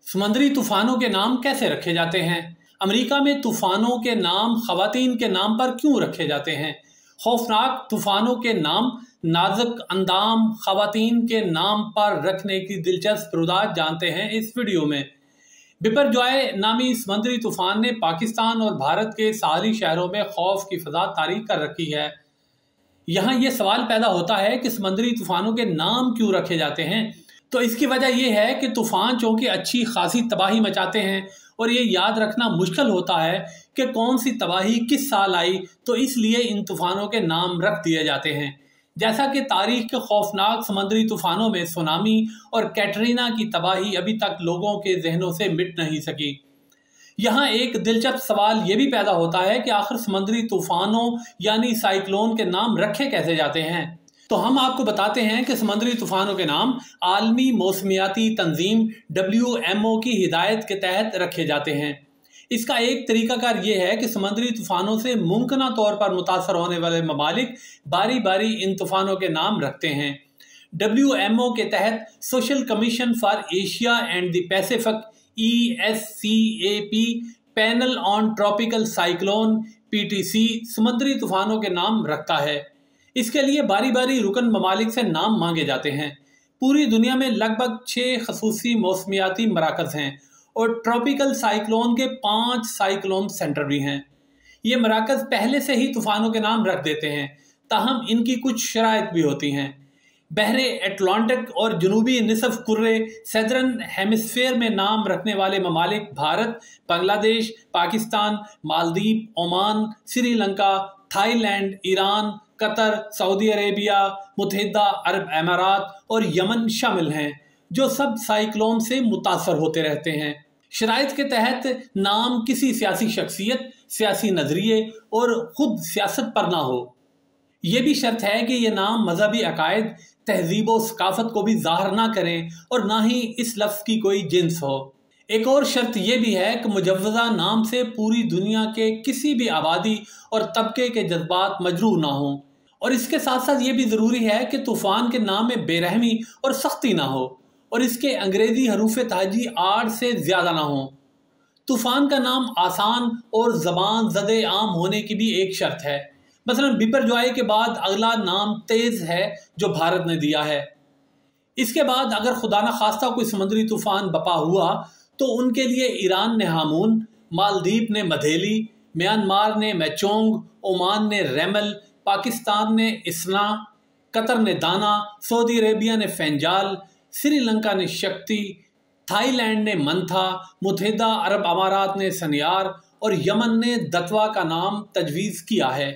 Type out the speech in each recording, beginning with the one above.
समुद्री तूफानों के नाम कैसे रखे जाते हैं? अमेरिका में तूफानों के नाम खवातीन के नाम पर क्यों रखे जाते हैं? खौफनाक तूफानों के नाम नाजुक अंदाम खवातीन के नाम पर रखने की दिलचस्प रुदात जानते हैं इस वीडियो में। बिपरजॉय नामी समुद्री तूफान ने पाकिस्तान और भारत के साहली शहरों में खौफ की फजा तारी कर रखी है। यहाँ ये सवाल पैदा होता है कि समुद्री तूफानों के नाम क्यों रखे जाते हैं। तो इसकी वजह यह है कि तूफान चूंकि अच्छी खासी तबाही मचाते हैं और ये याद रखना मुश्किल होता है कि कौन सी तबाही किस साल आई, तो इसलिए इन तूफानों के नाम रख दिए जाते हैं। जैसा कि तारीख के खौफनाक समुद्री तूफानों में सुनामी और कैटरीना की तबाही अभी तक लोगों के जहनों से मिट नहीं सकी। यहाँ एक दिलचस्प सवाल ये भी पैदा होता है कि आखिर समुद्री तूफानों यानी साइक्लोन के नाम रखे कैसे जाते हैं। तो हम आपको बताते हैं कि समुद्री तूफानों के नाम आलमी मौसमियाती तंजीम WMO की हिदायत के तहत रखे जाते हैं। इसका एक तरीकाकार ये है कि समुद्री तूफानों से मुमकिना तौर पर मुतासर होने वाले ममालिक बारी बारी इन तूफानों के नाम रखते हैं। WMO के तहत social commission for Asia and the Pacific ESCAP panel on tropical cyclone PTC समुद्री तूफानों के नाम रखता है। इसके लिए बारी बारी रुकन ममालिक से नाम मांगे जाते हैं। पूरी दुनिया में लगभग 6 खसूसी मौसमियाती मराकज़ हैं और ट्रॉपिकल साइक्लोन के 5 साइक्लोन सेंटर भी हैं। ये मराकज़ पहले से ही तूफानों के नाम रख देते हैं, ताहम इनकी कुछ शराइत भी होती हैं। बहरे अटलांटिक और जनूबी निसफ कुर्रे सदर्न हेमिस्फेयर में नाम रखने वाले ममालिक Bharat, Bangladesh, Pakistan, Maldives, Oman, Sri Lanka, Thailand, Iran, Qatar, Saudi Arabia, मुत्तहिदा अरब अमारात और यमन शामिल हैं, जो सब साइक्लोन से मुतासर होते रहते हैं। शराइत के तहत नाम किसी सियासी शख्सियत, सियासी नजरिए और खुद सियासत पर ना हो। ये भी शर्त है कि ये नाम मजहबी अकायद, तहजीब व सकाफत को भी ज़ाहिर ना करें और ना ही इस लफ्ज़ की कोई जिन्स हो। एक और शर्त यह भी है कि मुजव्वज़ा नाम से पूरी दुनिया के किसी भी आबादी और तबके के जज्बात मजरूह ना हों। और इसके साथ साथ ये भी ज़रूरी है कि तूफ़ान के नाम में बेरहमी और सख्ती ना हो और इसके अंग्रेज़ी हरूफ ताजी 8 से ज़्यादा ना हो। तूफ़ान का नाम आसान और ज़बान ज़दे आम होने की भी एक शर्त है। मसलन बिपरजॉय के बाद अगला नाम तेज़ है जो भारत ने दिया है। इसके बाद अगर खुदा न खास्ता कोई समुद्री तूफ़ान बपा हुआ तो उनके लिए ईरान ने हामून, मालदीव ने मधेली, म्यांमार ने मैचोंग, ओमान ने रेमल, पाकिस्तान ने इसना, कतर ने दाना, सऊदी अरेबिया ने फैंजाल, श्रीलंका ने शक्ति, थाईलैंड ने मंथा, मुत्तहिदा अरब अमारात ने सनियार और यमन ने दतवा का नाम तजवीज़ किया है।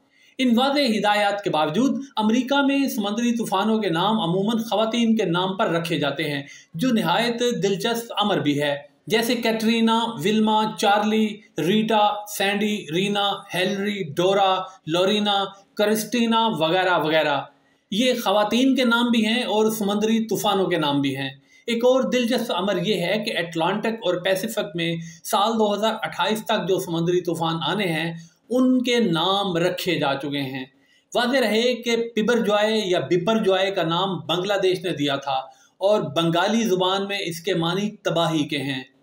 इन वाज़े हिदायत के बावजूद अमेरिका में समुद्री तूफ़ानों के नाम अमूमन ख़वातीन के नाम पर रखे जाते हैं, जो निहायत दिलचस्प अमर भी है, जैसे Katrina, Wilma, Charlie, Rita, Sandy, Rina, Hillary, Dora, Lorena, Christina वगैरह वगैरह। ये ख़वातीन के नाम भी हैं और समुद्री तूफ़ानों के नाम भी हैं। एक और दिलचस्प अमर यह है कि अटलांटिक और पैसिफिक में साल 2028 तक जो समुद्री तूफ़ान आने हैं उनके नाम रखे जा चुके हैं। वाज़ेह रहे कि बिपरजॉय या बिपरजॉय का नाम बांग्लादेश ने दिया था और बंगाली ज़ुबान में इसके मानी तबाही के हैं।